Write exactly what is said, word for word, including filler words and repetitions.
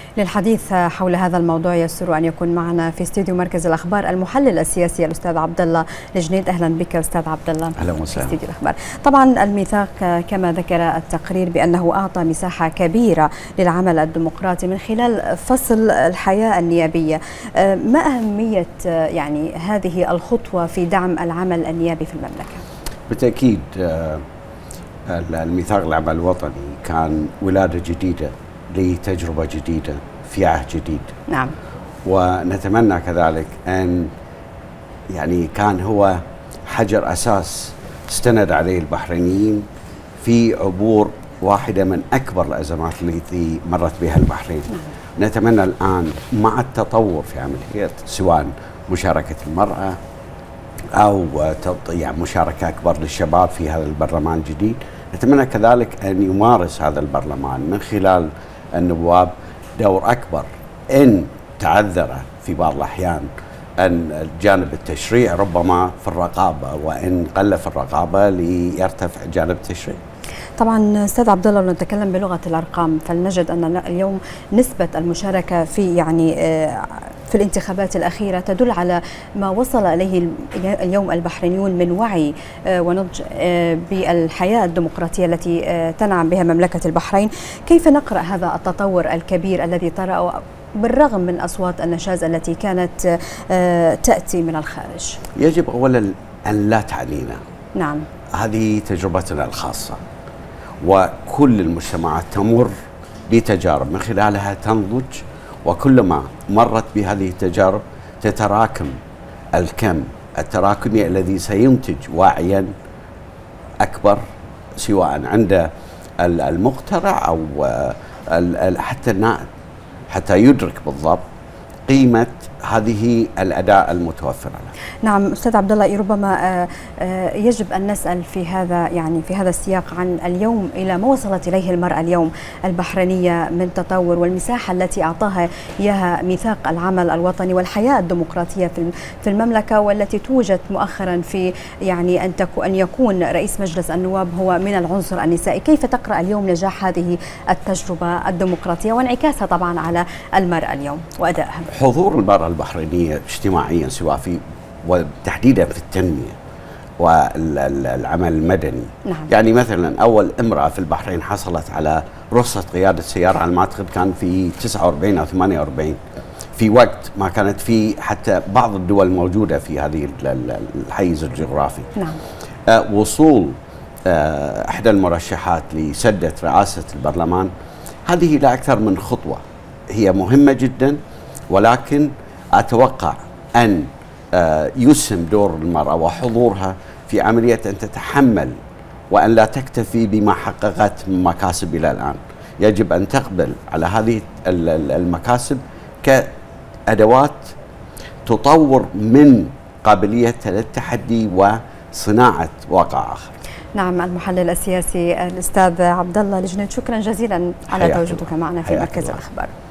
للحديث حول هذا الموضوع يسر أن يكون معنا في استديو مركز الأخبار المحلل السياسي الأستاذ عبد الله الجنيد. أهلا بك أستاذ عبد الله. أهلا وسهلا. في استديو الأخبار. طبعا الميثاق كما ذكر التقرير بأنه أعطى مساحة كبيرة للعمل الديمقراطي من خلال فصل الحياة النيابية. ما أهمية يعني هذه الخطوة في دعم العمل النيابي في المملكة؟ بالتأكيد الميثاق العمل الوطني كان ولادة جديدة لتجربة جديدة في عهد جديد. نعم. ونتمنى كذلك أن يعني كان هو حجر أساس استند عليه البحرينيين في عبور واحدة من أكبر الأزمات التي مرت بها البحرين. نعم. نتمنى الآن مع التطور في عملية سواء مشاركة المرأة أو يعني مشاركة أكبر للشباب في هذا البرلمان الجديد، نتمنى كذلك أن يمارس هذا البرلمان من خلال النواب دور أكبر إن تعذر في بعض الأحيان أن الجانب التشريع ربما في الرقابة، وإن قل في الرقابة ليرتفع جانب التشريع. طبعا استاذ عبد الله، لو نتكلم بلغه الارقام فلنجد ان اليوم نسبه المشاركه في يعني في الانتخابات الاخيره تدل على ما وصل اليه اليوم البحرينيون من وعي ونضج بالحياه الديمقراطيه التي تنعم بها مملكه البحرين. كيف نقرا هذا التطور الكبير الذي طرأ بالرغم من اصوات النشاز التي كانت تاتي من الخارج؟ يجب اولا ان لا تعنينا. نعم. هذه تجربتنا الخاصه، وكل المجتمعات تمر بتجارب من خلالها تنضج، وكلما مرت بهذه التجارب تتراكم الكم التراكمي الذي سينتج وعيا أكبر سواء عند المقترع أو حتى النائب، حتى يدرك بالضبط قيمة هذه الأداء المتوفرة له. نعم أستاذ عبد الله، ربما يجب أن نسأل في هذا يعني في هذا السياق عن اليوم إلى ما وصلت إليه المرأة اليوم البحرينية من تطور، والمساحة التي أعطاها إياها ميثاق العمل الوطني والحياة الديمقراطية في في المملكة، والتي توجد مؤخرا في يعني أن تكون أن يكون رئيس مجلس النواب هو من العنصر النسائي. كيف تقرأ اليوم نجاح هذه التجربة الديمقراطية وانعكاسها طبعا على المرأة اليوم وأدائها؟ حضور المرأة البحرينية اجتماعيا سواء في وتحديدا في التنمية والعمل المدني. نعم. يعني مثلا أول امرأة في البحرين حصلت على رخصة قيادة سيارة على ما أعتقد كان في تسعة وأربعين أو ثمانية وأربعين، في وقت ما كانت في حتى بعض الدول موجودة في هذه الحيز الجغرافي. نعم. آه وصول آه إحدى المرشحات لسدة رئاسة البرلمان، هذه لا أكثر من خطوة هي مهمة جدا، ولكن أتوقع أن يسهم دور المرأة وحضورها في عملية أن تتحمل وأن لا تكتفي بما حققت من مكاسب إلى الآن. يجب أن تقبل على هذه المكاسب كأدوات تطور من قابليتها للتحدي وصناعة واقع آخر. نعم، المحلل السياسي الأستاذ عبد الله الجنيد، شكرا جزيلا على تواجدك معنا في مركز الأخبار.